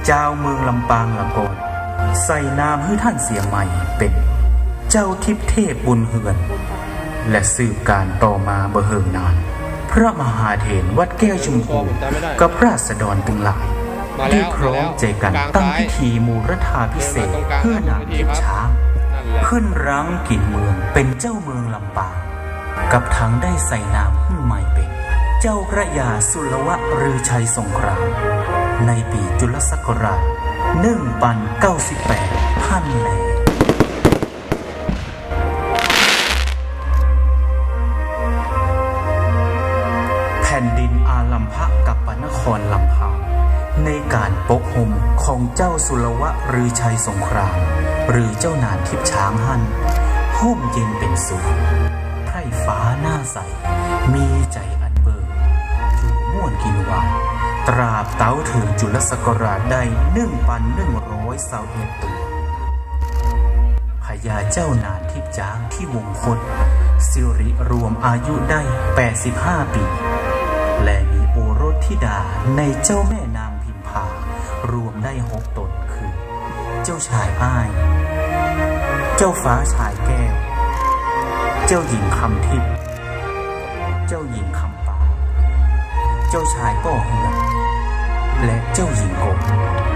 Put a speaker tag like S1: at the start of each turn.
S1: เจ้าเมืองลำปางละก่อนใส่นามให้ท่านเสียงใหม่เป็นเจ้าทิพเทพบุญเฮือนและสืบการต่อมาบ่เฮิงนานพระมหาเถรวัดแก้วชมพูกับราษฎรตึงหลายได้พร้อมใจกันตั้งพิธีมูรธาพิเศษเพื่อนางทิพช้างขึ้นรั้งกินเมืองเป็นเจ้าเมืองลำปางกับทั้งได้ใส่นามขึ้นใหม่เป็นเจ้าพระยาสุรวะฤชัยสงครามในปีจุลศักราช1098ท่านแลแผ่นดินอาลัมพะกับปนครลำพางในการปกห่มของเจ้าสุรวะฤชัยสงครามหรือเจ้านานทิพช้างหั่นห่มเย็นเป็นสุขไพร่ฟ้าหน้าใสมีใจอันเบิกอยู่ม่วนกินหวานตราบเต้าถึงจุลศักราชได้1,121ตัวพญาเจ้านานทิพจ้างที่วงคตสิริรวมอายุได้85ปีและมีโอรสธิดาในเจ้าแม่นางพิมพารวมได้6ตนคือเจ้าชายอ้ายเจ้าฟ้าชายแก้วเจ้าหญิงคำทิพย์เจ้าหญิงคำปาเจ้าชายป้อเฮือนและเจ้าหญิงกบ